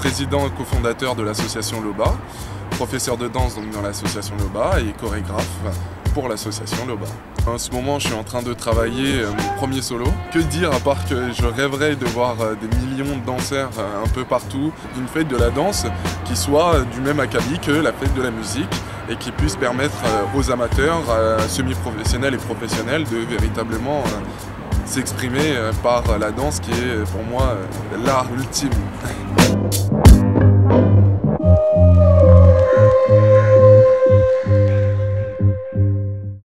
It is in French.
président et cofondateur de l'association Loba, professeur de danse donc dans l'association Loba et chorégraphe pour l'association Loba. En ce moment, je suis en train de travailler mon premier solo. Que dire à part que je rêverais de voir des millions de danseurs un peu partout. Une fête de la danse qui soit du même acabit que la fête de la musique et qui puisse permettre aux amateurs, semi-professionnels et professionnels de véritablement s'exprimer par la danse qui est pour moi l'art ultime.